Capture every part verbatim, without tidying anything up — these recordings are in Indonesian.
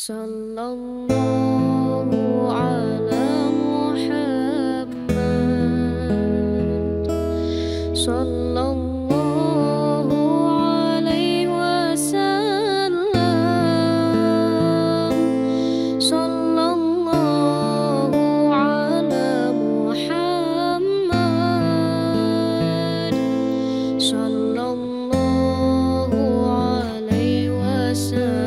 Sallallahu ala Muhammad, sallallahu alaihi wasallam, sallallahu ala Muhammad, sallallahu alaihi wasallam.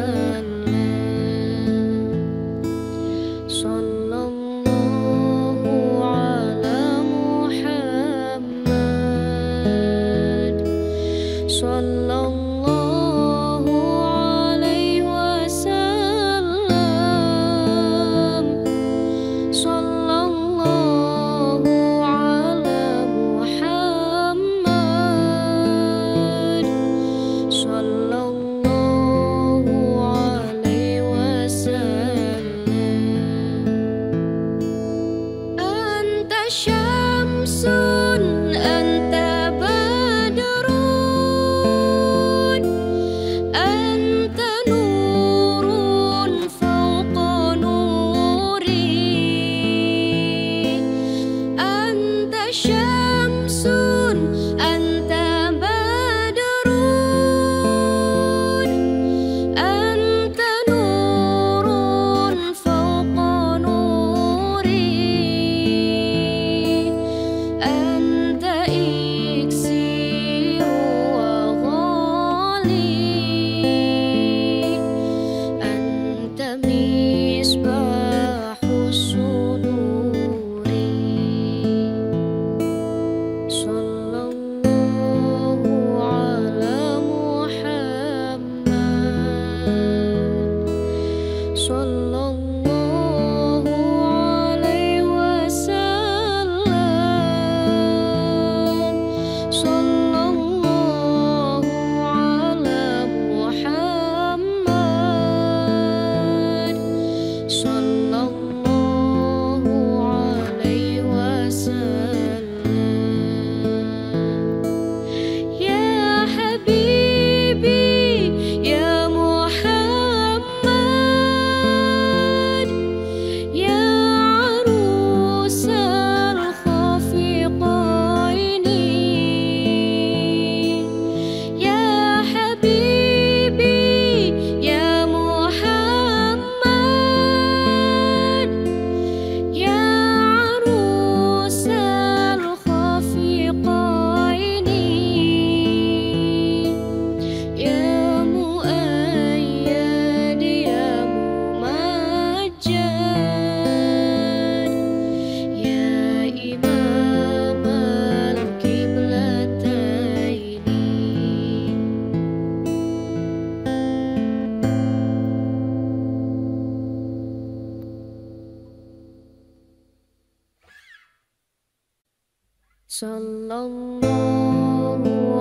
Sallallahu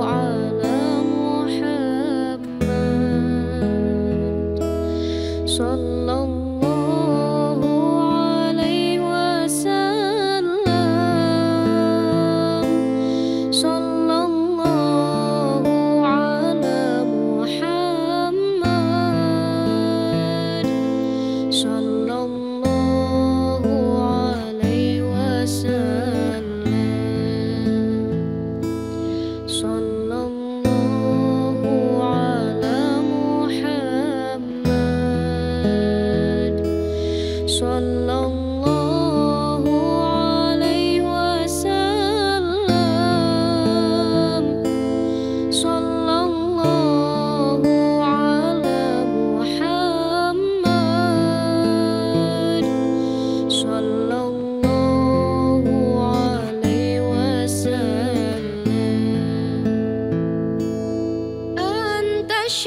ala Muhammad, sallallahu alaihi wasallam, sallallahu ala Muhammad, sallallahu alaihi wasallam.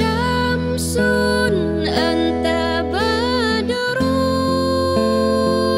Syamsun anta badrun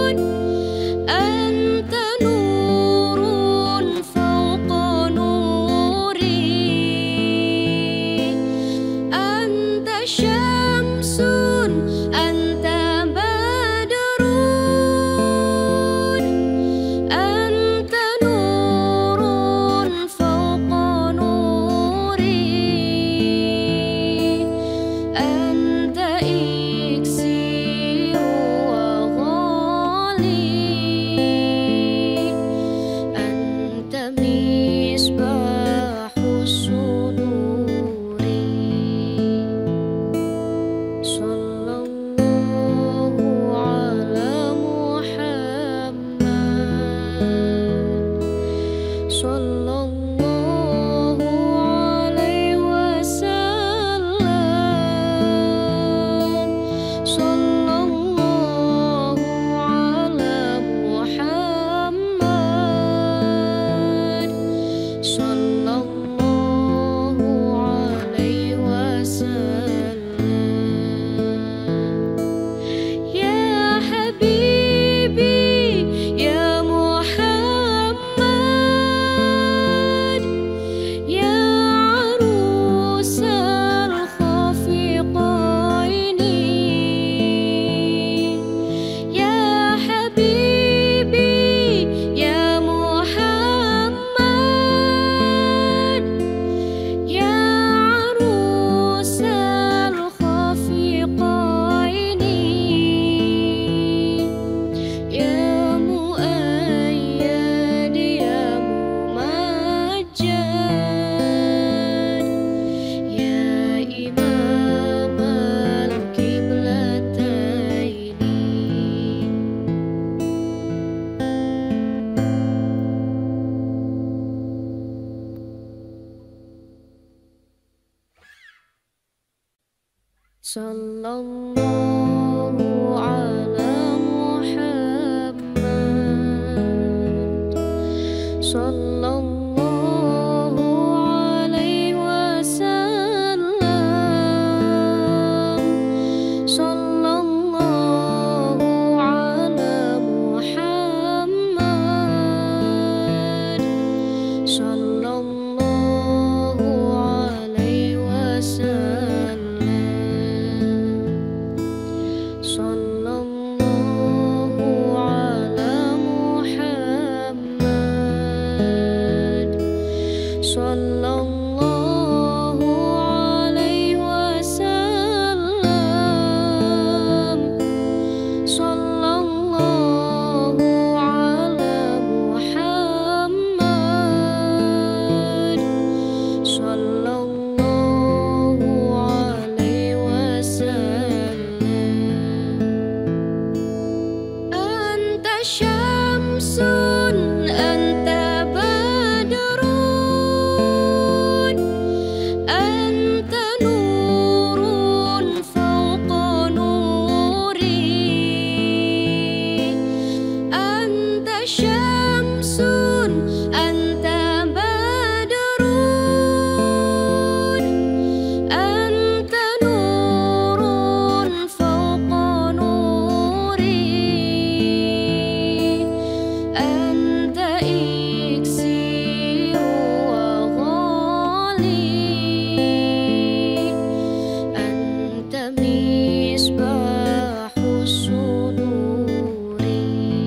Sallallahu ala Muhammad. Sallallahu alaihi wasallam. Sallallahu ala Muhammad. Sallallahu alaihi wasallam. Sallallahu ala Muhammad. Sallallahu alaihi wasallam. Sallallahu ala Muhammad. Sallallahu alaihi wasallam. Anta syamsun, anta badrun, anta nurun fawqa nuri. Anta syamsun, anta badrun, anta nurun fawqa nuri. Anta iksiru wa ghali, anta misbahus suduri.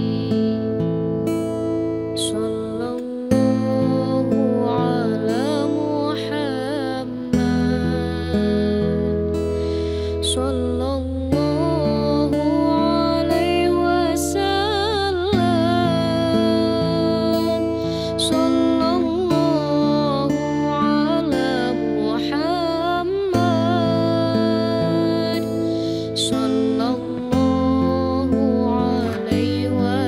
Sallallahu ala Muhammad. Sallallahu alaihi wasallam. Sallallahu ala Muhammad. Sallallahu alaihi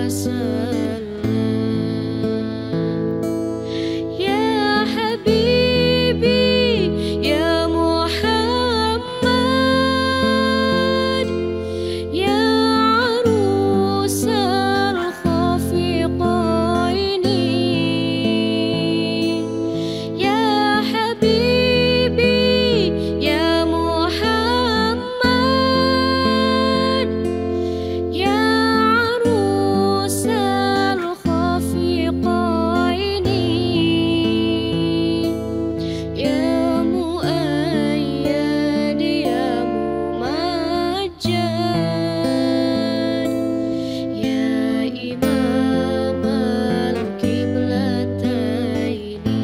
wasallam. Ya Habibi, ya Muhammad, ya arusal khafiqaini. Ya Habibi, ya Muhammad, ya arusal khafiqaini. Ya muayyad, ya mumajjad, ya imam al-qiblataini.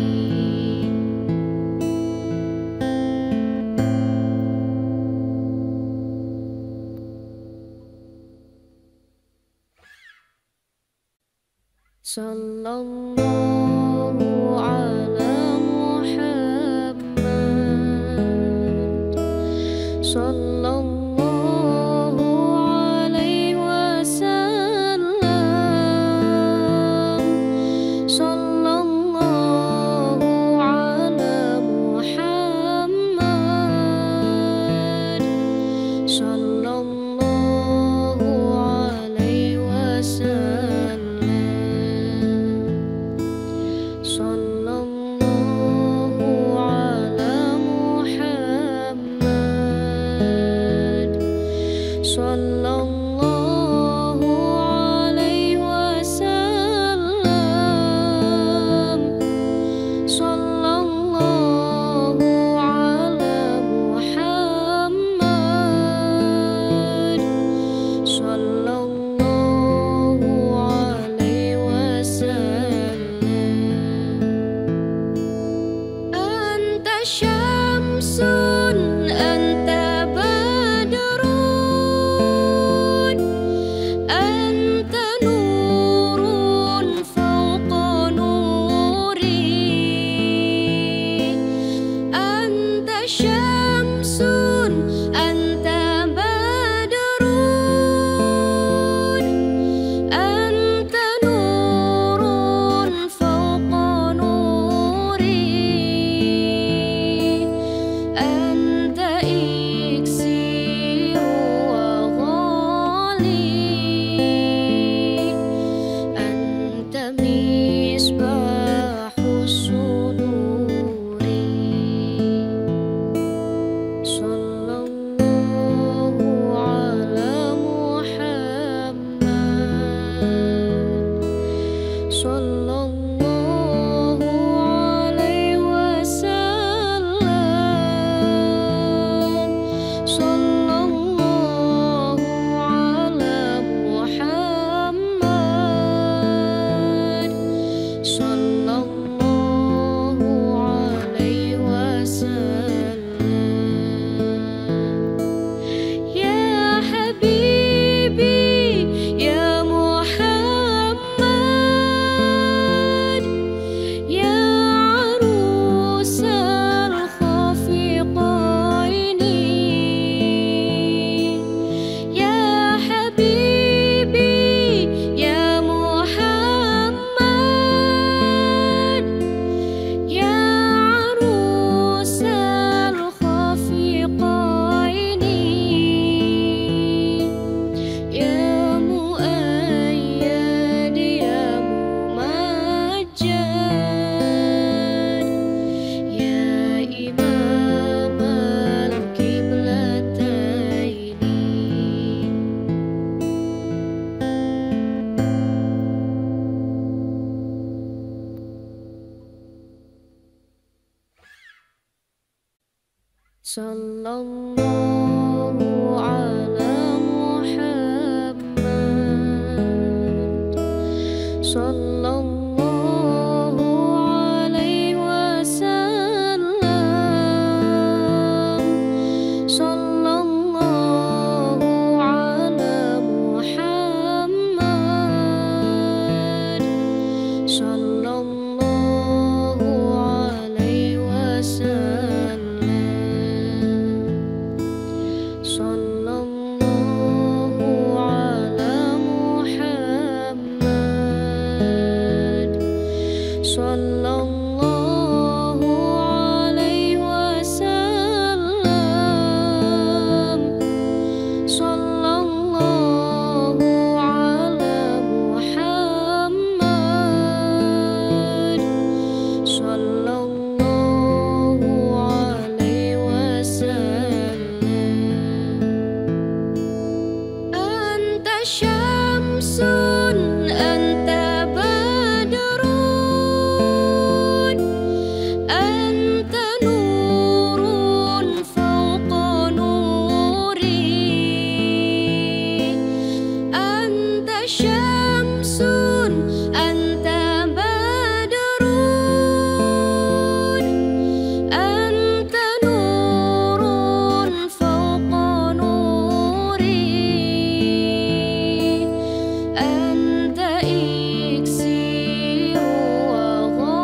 Sallallahu ala Muhammad. Sallallahu alaihi wasallam. Sallallahu ala Muhammad. Sallallahu alaihi wasallam. Sallallahu ala Muhammad. Sallallahu alaihi wasallam. Sallallahu ala Muhammad. Sallallahu alaihi wasallam. Anta syamsun, anta badrun, Sallallahu ala Muhammad. Sallallahu alaihi wasallam. Sallallahu ala Muhammad. Sallallahu alaihi wasallam. Sallallahu ala Muhammad. Sallallahu alaihi wasallam. Sallallahu ala Muhammad. Sallallahu alaihi wasallam. Anta syamsun, anta badrun, anta nurun fawqa nuri. Anta syamsun, anta badrun, anta nurun fawqa nuri. Anta iksiru wa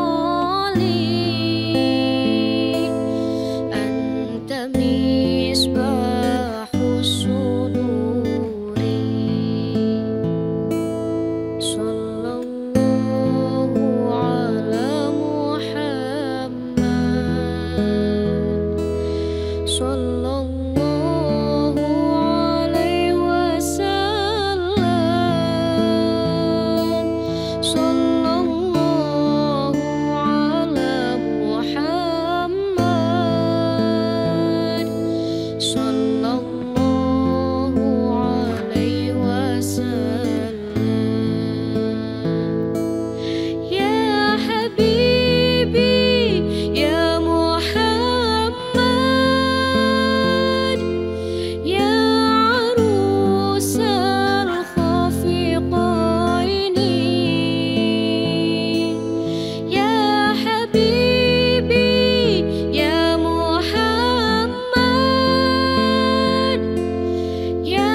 ghali, anta misbahus suduri. Sallallahu ala Muhammad. Sallallahu alaihi wasallam. Sallallahu ala Muhammad. Sallallahu alaihi wasallam. Ya Habibi, ya Muhammad, ya arusal khafiqaini. Ya Habibi, ya Muhammad, ya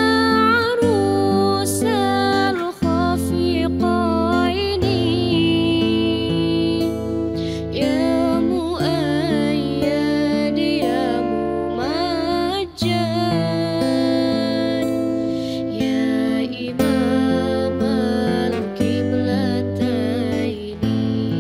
arusal khafiqaini. Ya muayyad, ya mumajjad, ya imam al-qiblataini.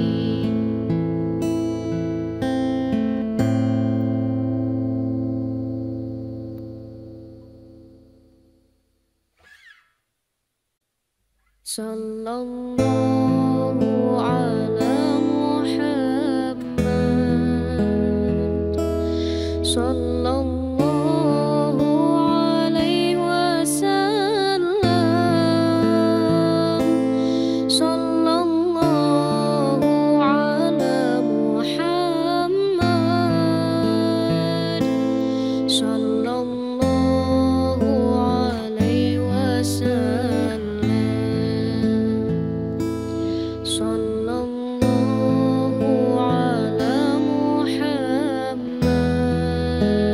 Sallallahu ala Muhammad. Sallallahu alaihi wasallam. Sallallahu ala Muhammad. Sallallahu alaihi wasallam. Sallallahu ala Muhammad.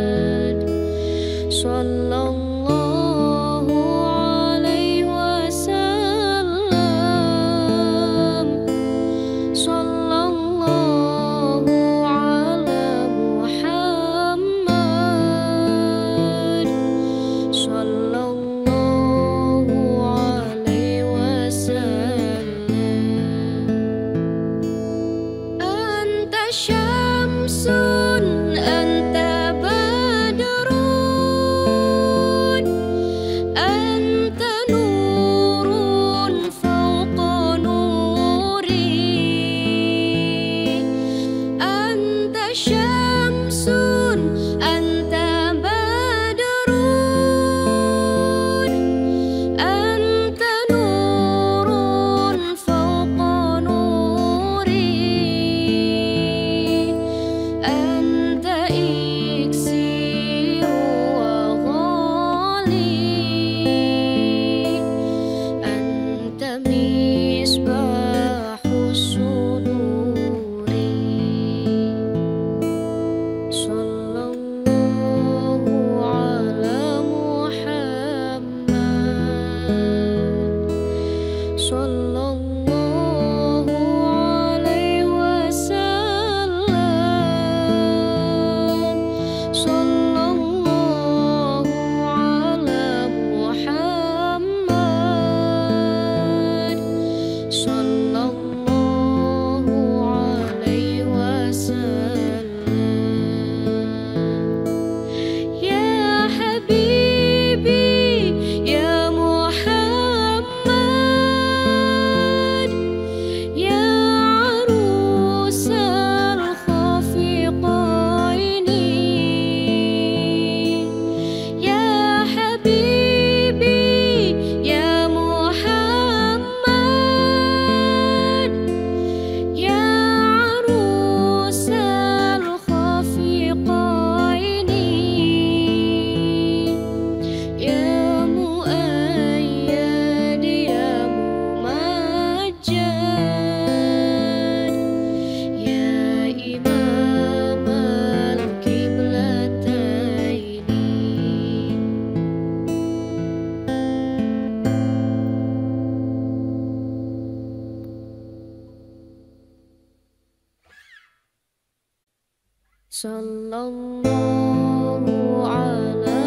Sallallahu ala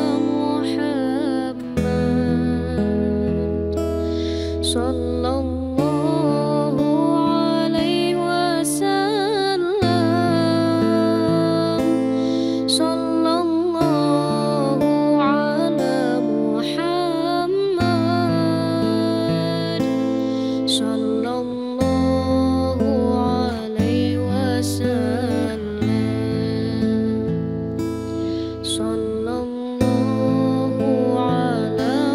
Muhammad. Sallallahu alaihi wasallam. Sallallahu ala Muhammad. Sallallahu alaihi wasallam. Sallallahu ala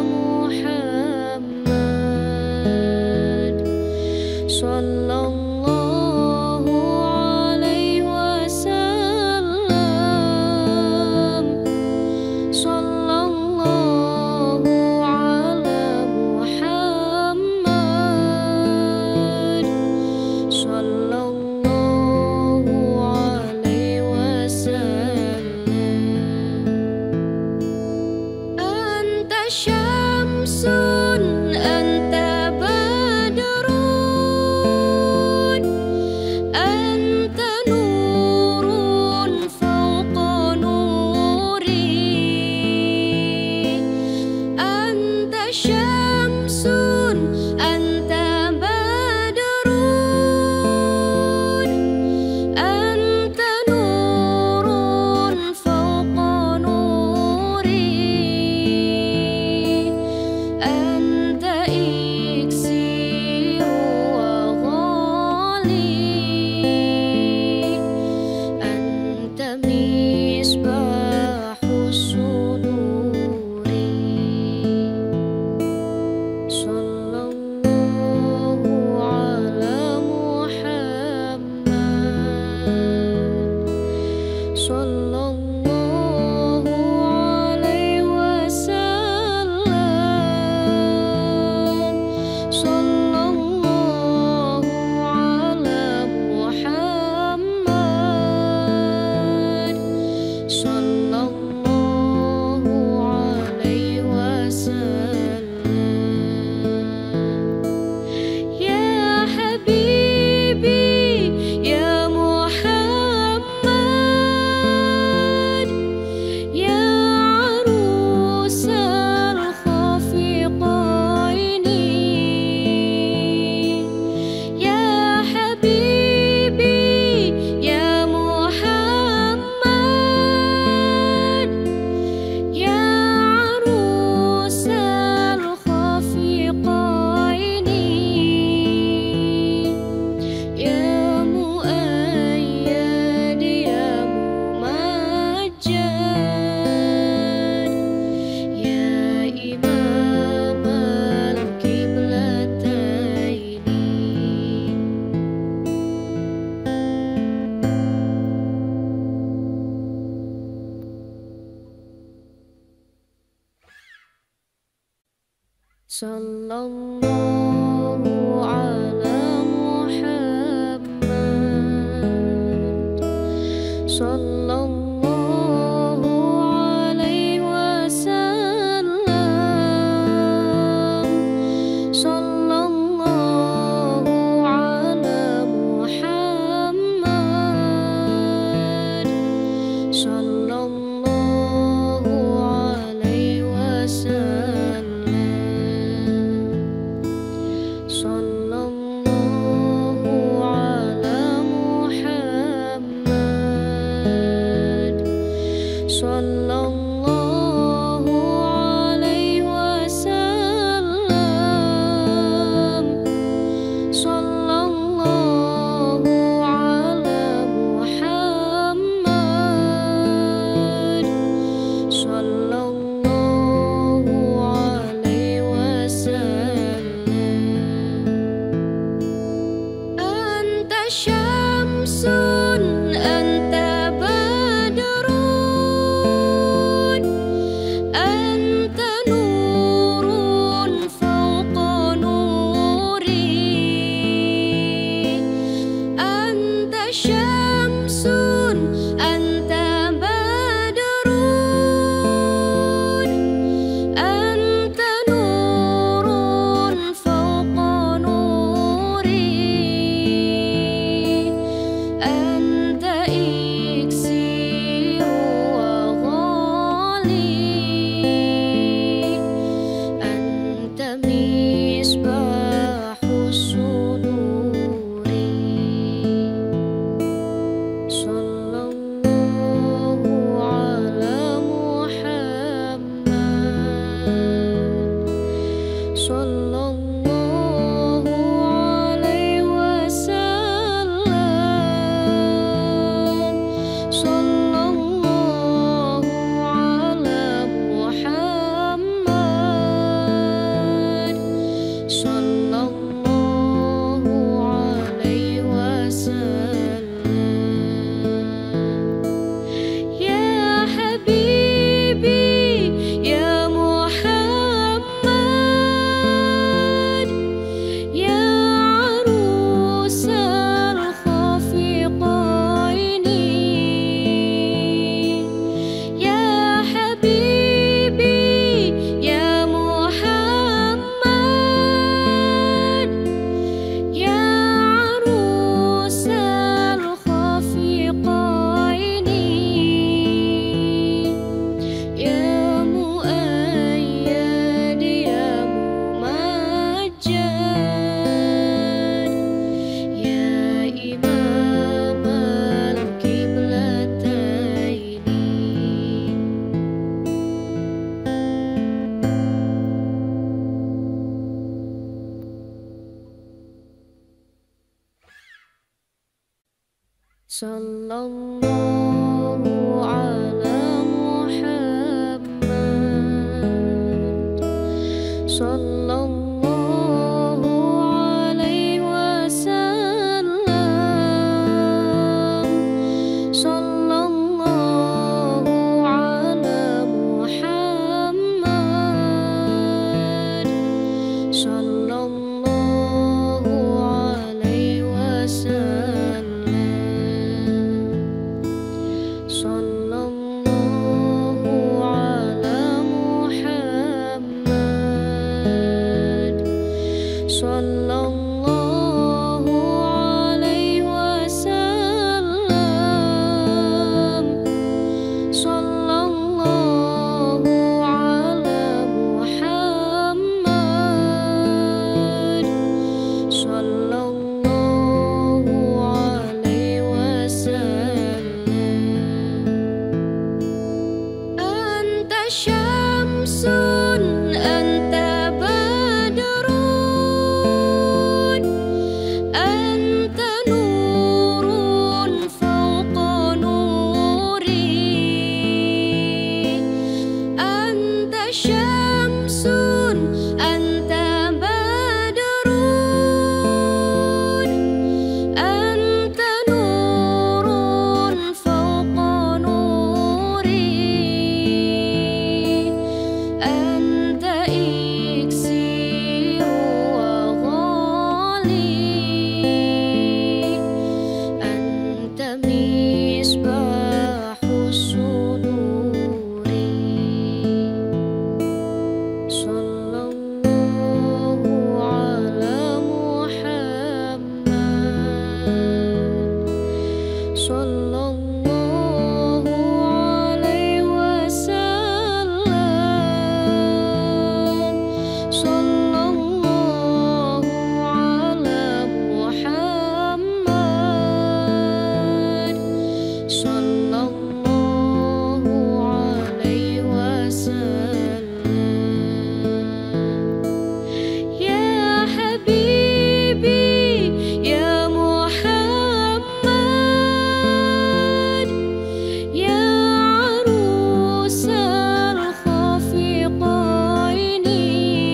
Muhammad. Sallallahu alaihi wasallam. Sallallahu ala Muhammad. Sallallahu alaihi wasallam. Anta syamsun, anta badrun, anta nurun fawqa nuri. Anta syamsun, anta badrun, anta nurun fawqa nuri. Anta iksiru wa ghali, anta misbahus suduri. Sallallahu ala Muhammad. Sallallahu alaihi wasallam. Sallallahu ala Muhammad. Sallallahu alaihi wasallam. Ya Habibi, ya Muhammad, ya arusal khafiqaini. Ya Habibi, ya Muhammad, ya arusal khafiqaini. Ya muayyad, ya mumajjad, ya imam al-qiblataini. Sallallahu ala Muhammad. Sallallahu alaihi wasallam. Sallallahu ala Muhammad. Sallallahu alaihi wasallam. Sallallahu Sallallahu ala Muhammad. Sallallahu alaihi wasallam. Sallallahu ala Muhammad. Sallallahu alaihi wasallam. Sallallahu ala Muhammad. Sallallahu alaihi wasallam. Sallallahu ala Muhammad. Sallallahu alaihi wasallam. Anta syamsun, anta badrun, anta nurun fawqa nuri. Anta syamsun, anta badrun, anta nurun fawqa nuri. Anta iksiru wa ghali, anta misbahus suduri. Sallallahu ala Muhammad. Sallallahu alaihi wasallam. Sallallahu ala Muhammad. Sallallahu alaihi wasallam. Ya Habibi, ya Muhammad, ya arusal khafiqaini.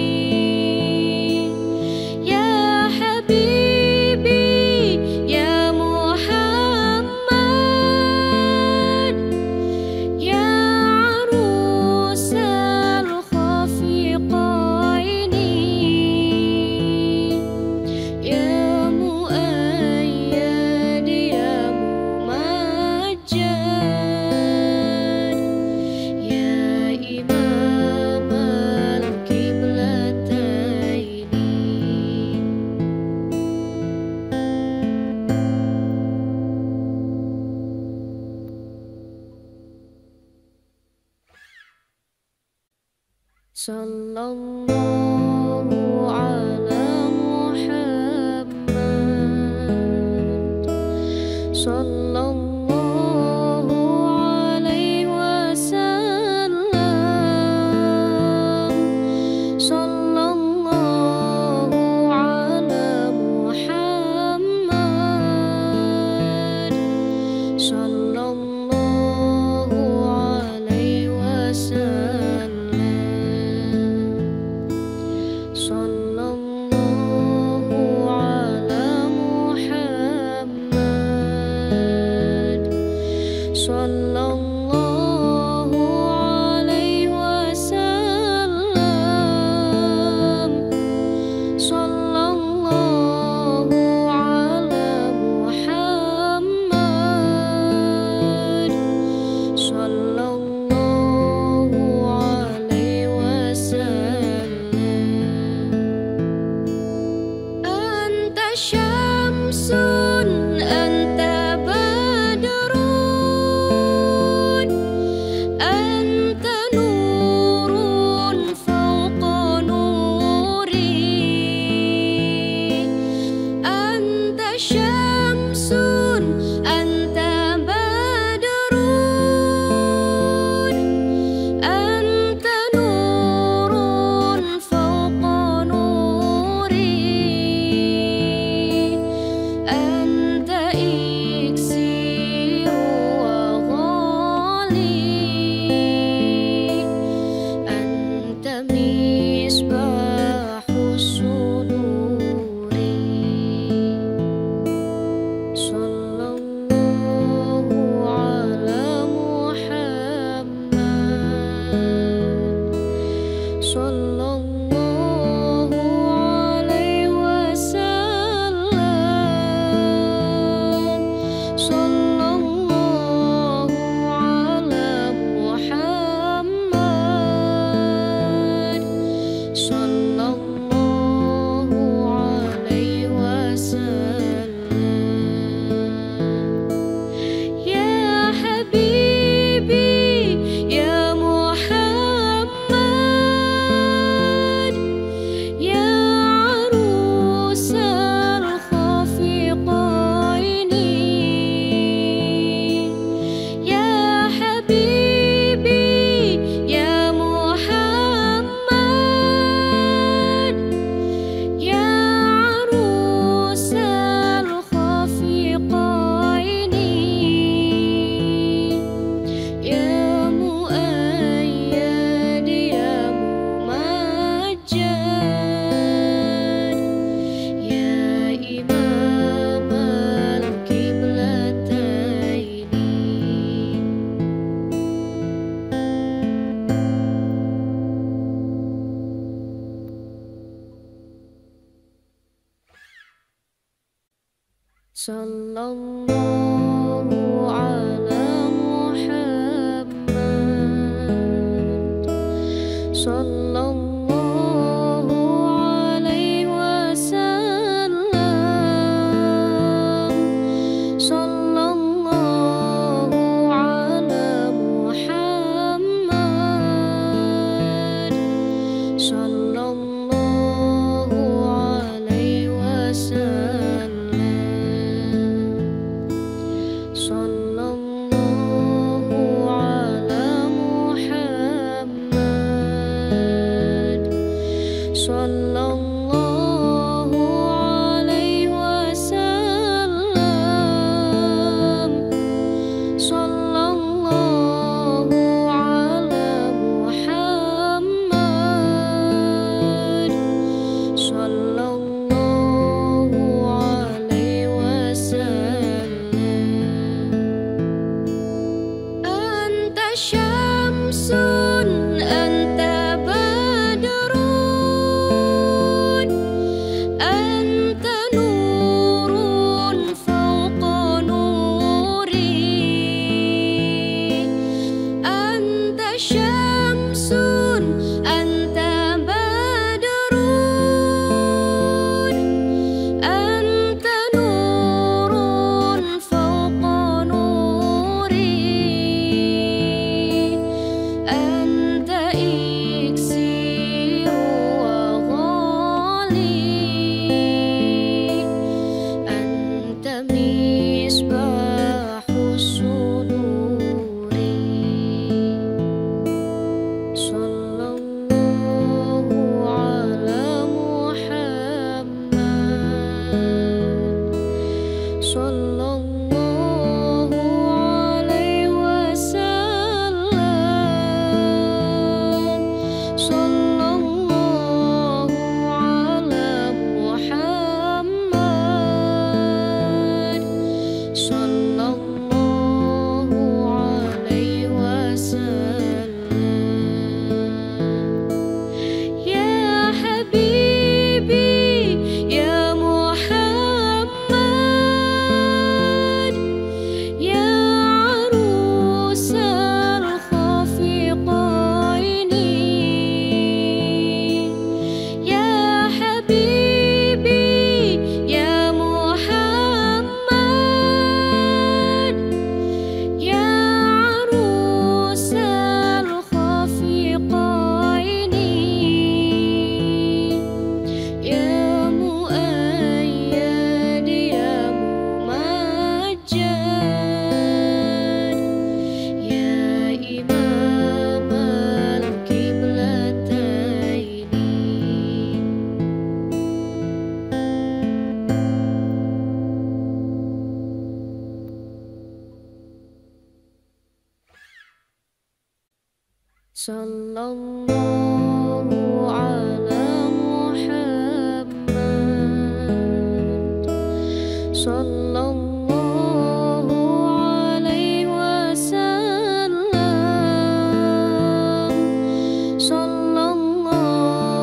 Ya Habibi, ya Muhammad, ya arusal khafiqaini. Ya muayyad, ya mumajjad, ya imam al-qiblataini. Sallallahu ala Muhammad. Sallallahu alaihi wasallam. Sallallahu ala Muhammad. Sallallahu alaihi wasallam. Sallallahu ala Muhammad. Sallallahu ala Muhammad, sallallahu alaihi wasallam, sallallahu ala Muhammad, sallallahu alaihi wasallam. Sallallahu ala Muhammad, sallallahu alaihi wasallam, sallallahu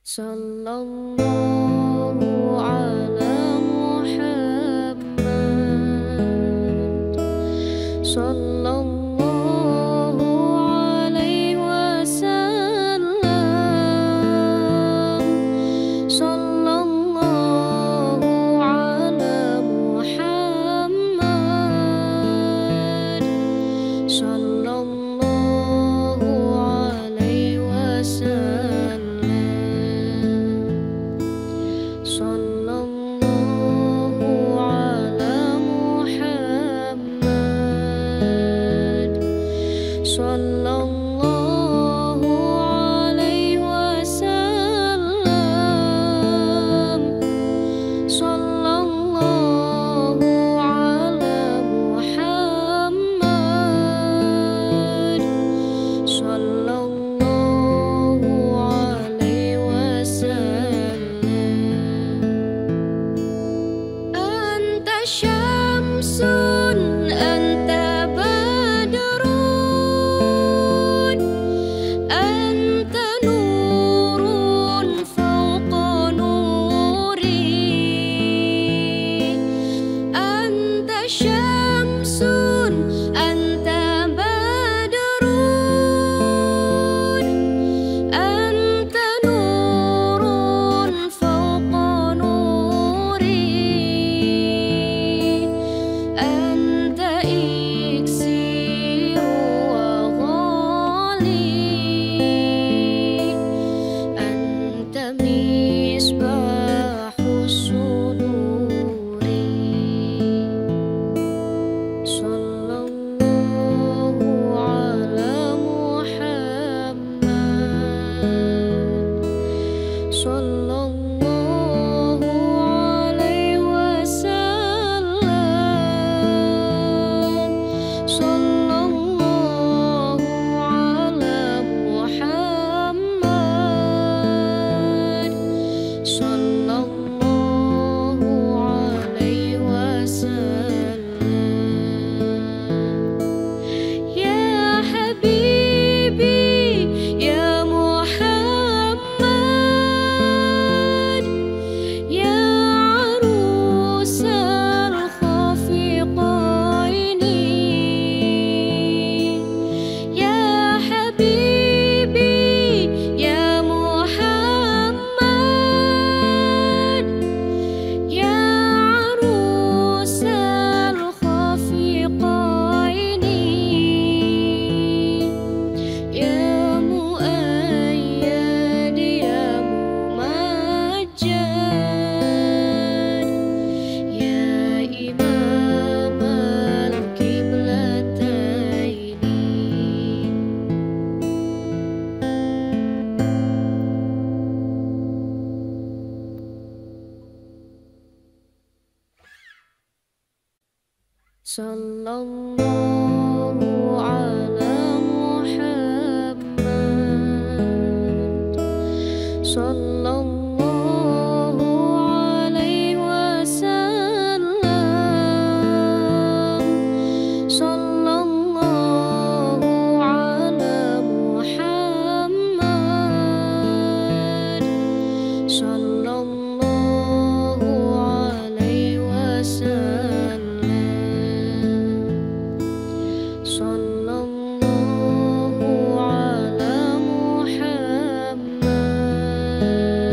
Sallallahu ala Muhammad. Sallallahu alaihi wasallam. Sallallahu ala Muhammad. Sallallahu alaihi wasallam. Sallallahu ala Muhammad. Sallallahu alaihi wasallam. Sallallahu ala Muhammad. Sallallahu alaihi wasallam. Anta syamsun, anta badrun, anta nurun fawqa nuri. Anta syamsun, anta badrun, anta nurun fawqa nuri. Anta iksiru wa ghali, anta misbahus suduri. Sallallahu ala Muhammad. Sallallahu alaihi wasallam. Sallallahu ala Muhammad. Sallallahu alaihi wasallam. Ya Habibi, ya Muhammad, ya arusal khafiqaini. Ya Habibi, ya Muhammad, ya arusal khafiqaini. Ya muayyad, ya mumajjad, ya imam al-qiblataini. Sallallahu ala Muhammad. Sallallahu alaihi wasallam. Sallallahu ala Muhammad. Sallallahu alaihi wasallam. Sallallahu ala Muhammad.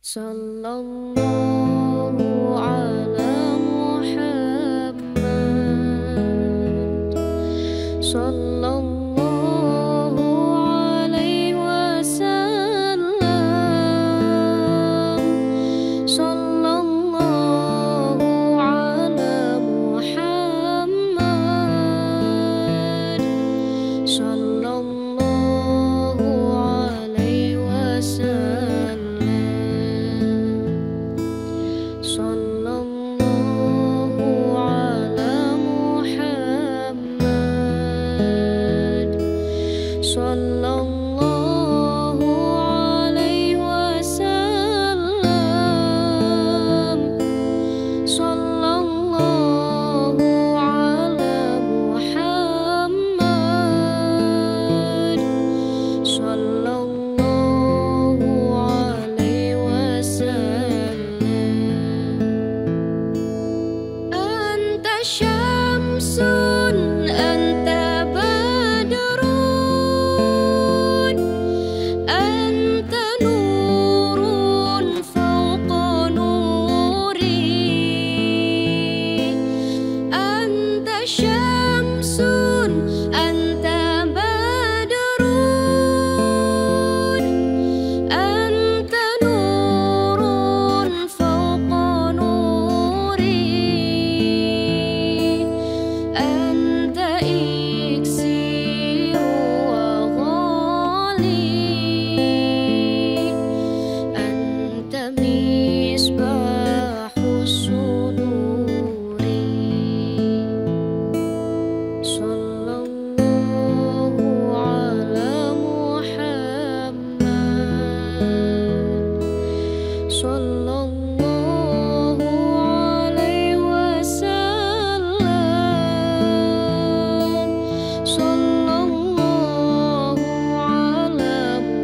Sallallahu ala Muhammad. Sallallahu alaihi wasallam. Sallallahu ala Muhammad. Sallallahu alaihi wasallam. Sallallahu ala Muhammad. Sallallahu alaihi wasallam. Sallallahu ala Muhammad. Sallallahu alaihi wasallam. Anta syamsun, anta badrun, anta nurun fawqa nuri. Anta syamsun, anta badrun, anta nurun fawqa nuri. Anta iksiru wa ghali, anta misbahus suduri. Sallallahu ala Muhammad. Sallallahu alaihi wasallam. Sallallahu ala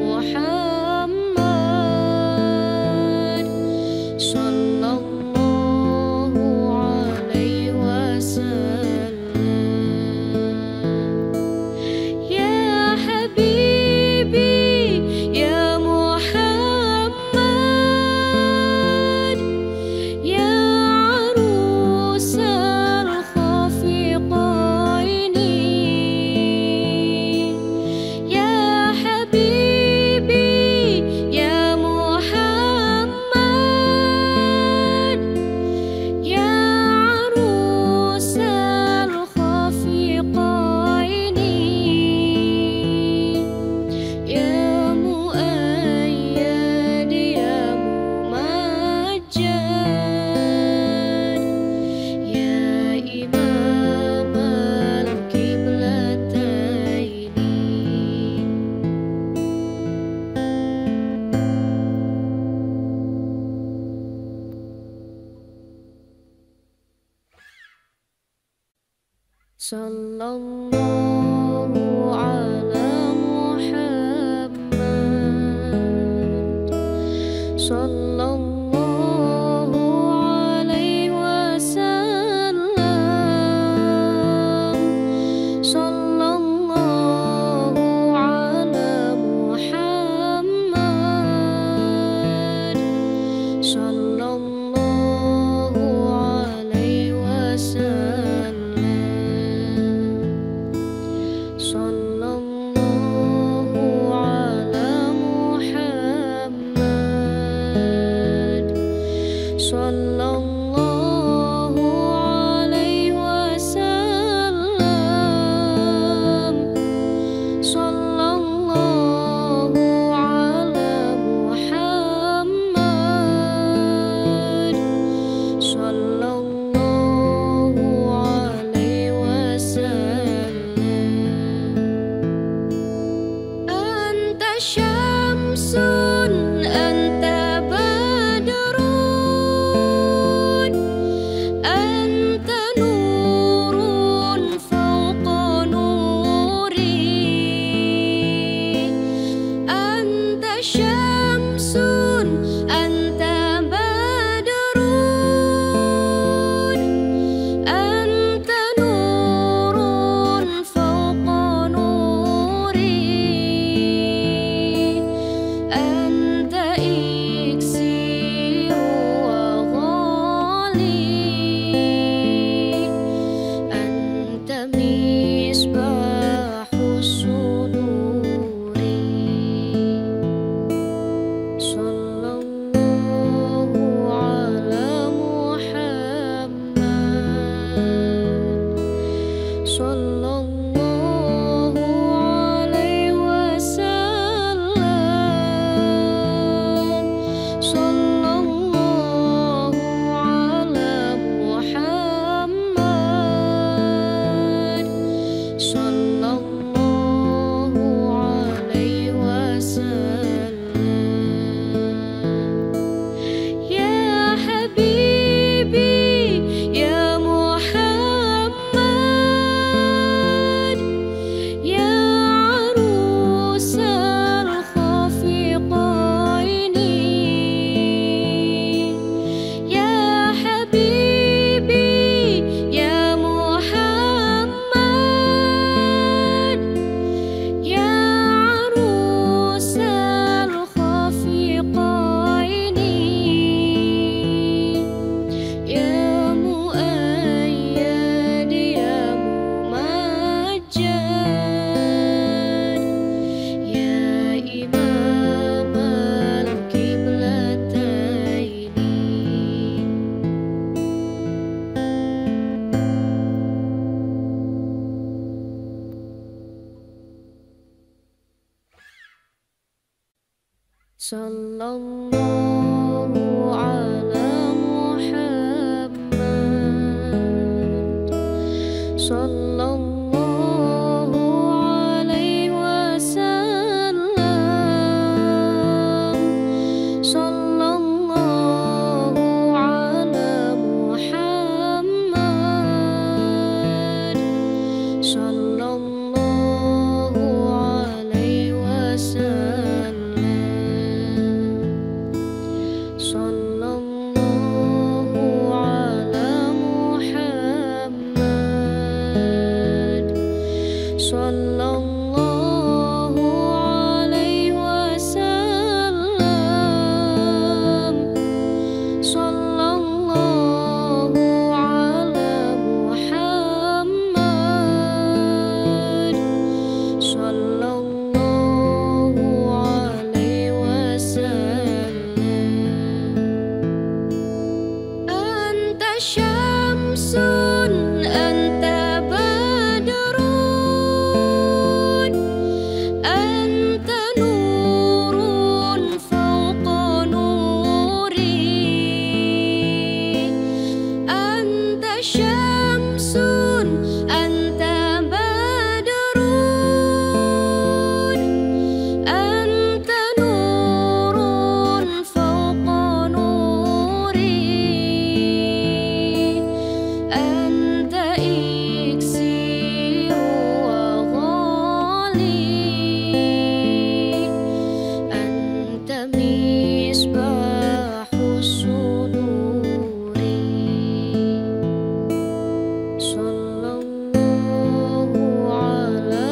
Muhammad. Sallallahu alaihi wasallam. Ya Habibi, ya Muhammad, ya arusal khafiqaini. Ya Habibi, ya Muhammad, ya arusal khafiqaini. Ya muayyad, ya mumajjad, ya imam al-qiblataini. Sallallahu ala Muhammad. Sallallahu alaihi wasallam. Sallallahu ala Muhammad. Sallallahu alaihi wasallam. Sallallahu ala Muhammad. Sallallahu alaihi wasallam. Sallallahu ala Muhammad. Sallallahu alaihi wasallam. Anta syamsun, anta badrun, Sallallahu ala Muhammad. Sallallahu alaihi wasallam. Sallallahu ala Muhammad. Sallallahu alaihi wasallam. Sallallahu ala Muhammad. Sallallahu alaihi wasallam. Sallallahu ala Muhammad. Sallallahu alaihi wasallam. Anta syamsun, anta badrun, anta nurun fawqa nuri. Anta syamsun, anta badrun, anta nurun fawqa nuri. Anta iksiru wa ghali, anta misbahus suduri. Sallallahu ala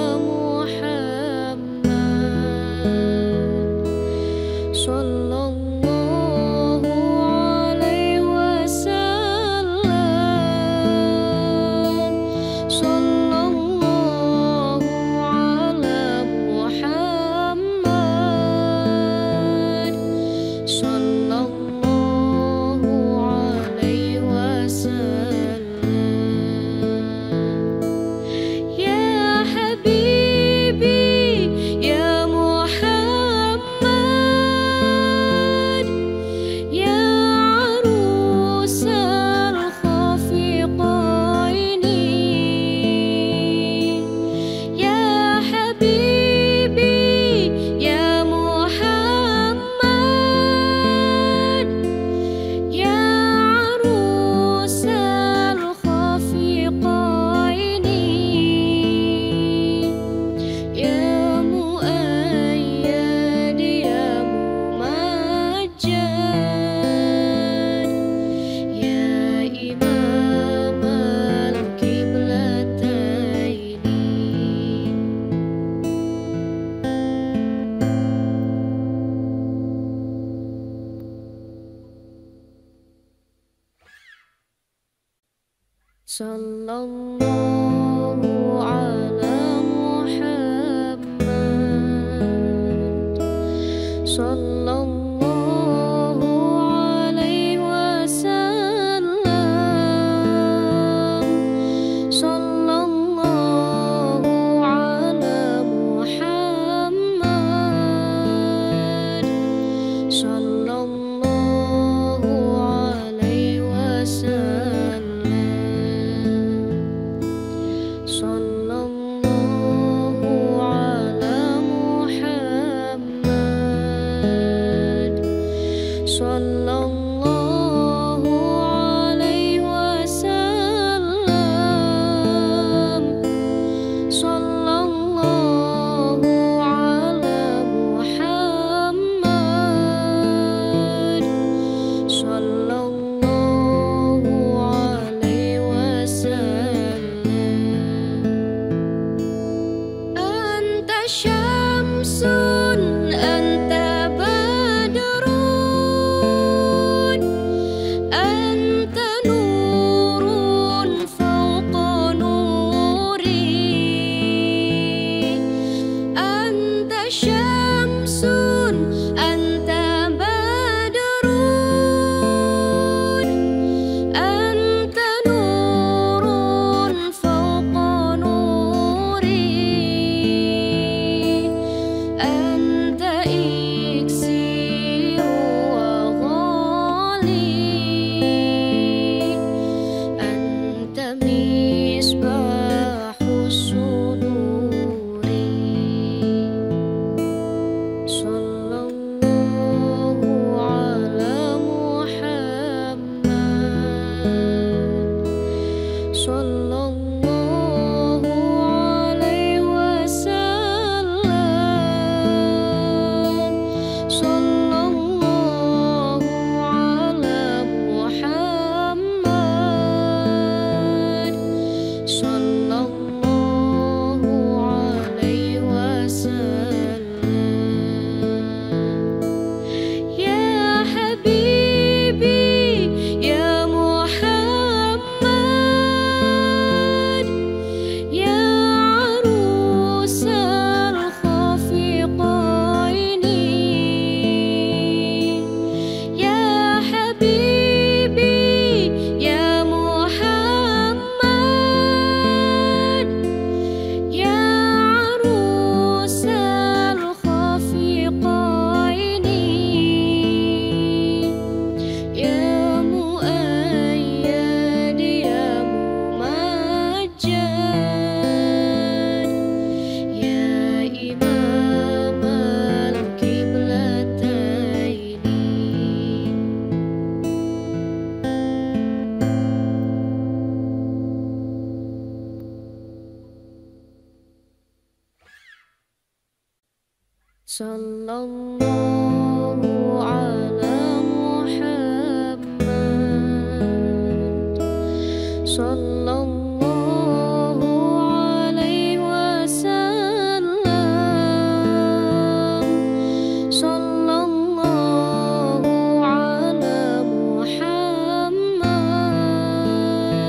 Muhammad. Sallallahu alaihi wasallam. Sallallahu ala Muhammad. Sallallahu alaihi wasallam. Ya Habibi, ya Muhammad, ya arusal khafiqaini. Ya Habibi, ya Muhammad, ya arusal khafiqaini. Ya muayyad, ya mumajjad, ya imam al-qiblataini. Sallallahu ala Muhammad. Sallallahu alaihi wasallam. Sallallahu ala Muhammad. Sallallahu alaihi wasallam. Sallallahu ala Muhammad. Sallallahu alaihi wasallam. Sallallahu ala Muhammad. Sallallahu alaihi wasallam. Anta syamsun, anta badrun, sallallahu ala